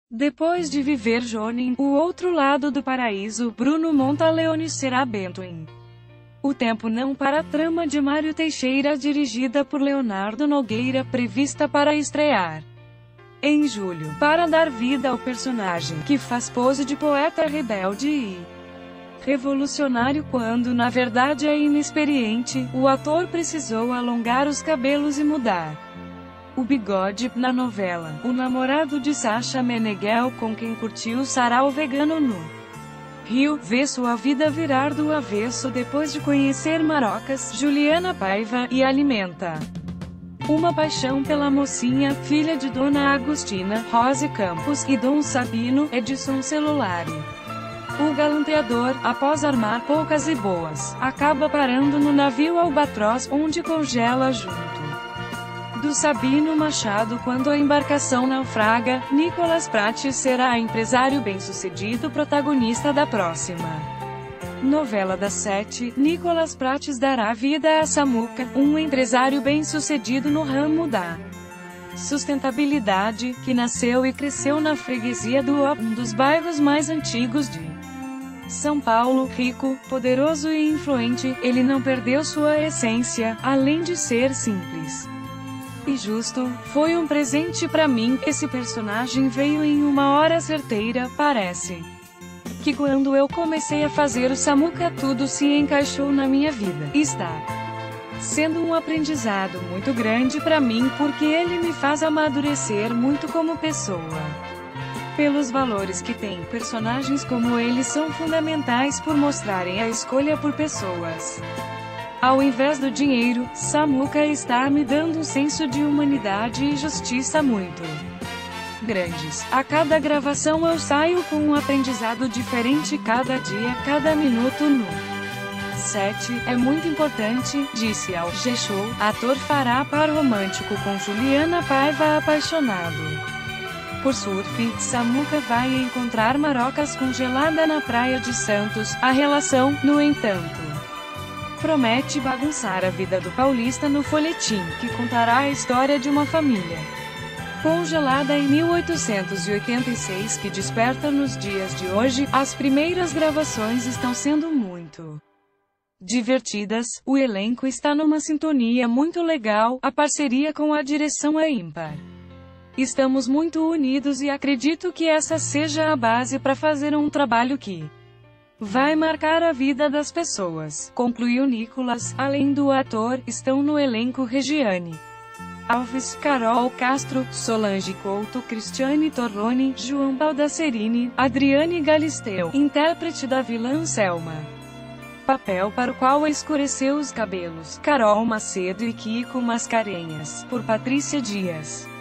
Depois de viver Johnny, O Outro Lado do Paraíso, Bruno Montaleone será Bento em O Tempo Não Para, trama de Mário Teixeira dirigida por Leonardo Nogueira, prevista para estrear em julho, para dar vida ao personagem, que faz pose de poeta rebelde e revolucionário quando na verdade é inexperiente, o ator precisou alongar os cabelos e mudar o bigode. Na novela, o namorado de Sasha Meneghel, com quem curtiu sarau vegano no Rio, vê sua vida virar do avesso depois de conhecer Marocas, Juliana Paiva, e alimenta uma paixão pela mocinha, filha de Dona Agostina, Rose Campos, e Dom Sabino, Edson Celulari. O galanteador, após armar poucas e boas, acaba parando no navio Albatroz, onde congela junto do Sabino Machado quando a embarcação naufraga. Nicolas Prates será empresário bem-sucedido protagonista da próxima novela das 7. Nicolas Prates dará vida a Samuca, um empresário bem-sucedido no ramo da sustentabilidade, que nasceu e cresceu na freguesia do O, um dos bairros mais antigos de São Paulo. Rico, poderoso e influente, ele não perdeu sua essência, além de ser simples e justo. Foi um presente pra mim. Esse personagem veio em uma hora certeira. Parece que quando eu comecei a fazer o Samuca tudo se encaixou na minha vida. Está sendo um aprendizado muito grande pra mim, porque ele me faz amadurecer muito como pessoa. Pelos valores que tem, personagens como ele são fundamentais por mostrarem a escolha por pessoas ao invés do dinheiro. Samuca está me dando um senso de humanidade e justiça muito grandes. A cada gravação eu saio com um aprendizado diferente cada dia, cada minuto no set. É muito importante, disse ao G-Show. Ator fará par romântico com Juliana Paiva. Apaixonado por surf, Samuca vai encontrar Marocas congelada na praia de Santos. A relação, no entanto, promete bagunçar a vida do paulista no folhetim, que contará a história de uma família congelada em 1886 que desperta nos dias de hoje. As primeiras gravações estão sendo muito divertidas, o elenco está numa sintonia muito legal, a parceria com a direção é ímpar. Estamos muito unidos e acredito que essa seja a base para fazer um trabalho que vai marcar a vida das pessoas, concluiu Nicolas. Além do ator, estão no elenco Regiane Alves, Carol Castro, Solange Couto, Cristiane Torlone, João Baldacerini, Adriane Galisteu, intérprete da vilã Selma, papel para o qual escureceu os cabelos, Carol Macedo e Kiko Mascarenhas, por Patrícia Dias.